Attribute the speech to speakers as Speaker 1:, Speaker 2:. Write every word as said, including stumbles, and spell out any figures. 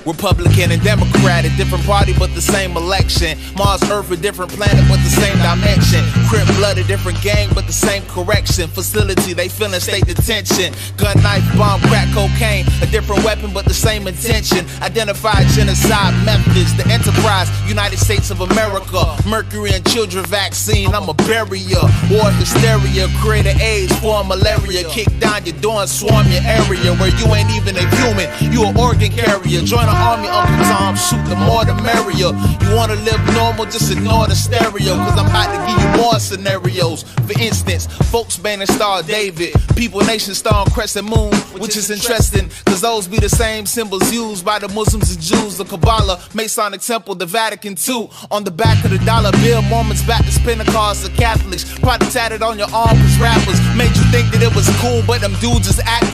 Speaker 1: Republican and Democratic, different party but the same election. Mars, Earth, a different planet but the same dimension. Crip blood, a different gang but the same correction. Facility, they feeling state detention. Gun, knife, bomb, crack, cocaine, a different weapon but the same intention. Identified genocide methods, the enterprise, United States of America. Mercury and children vaccine, I'm a barrier. War hysteria, create an AIDS, form malaria. Kick down your door and swarm your area where you ain't even a human, you an organ carrier. Join the army, Uncle Tom, shoot the more the merrier. You wanna live normal, just ignore the stereo, cause I'm about to give you more scenarios. For instance, folks banning Star David, People Nation Star and Crescent Moon, which is interesting, cause those be the same symbols used by the Muslims and Jews. The Kabbalah, Masonic Temple, the Vatican too. On the back of the dollar bill, Mormons, Baptists, Pentecostals, the Catholics, probably tatted on your arm cause rappers made you think that it was cool, but them dudes is acting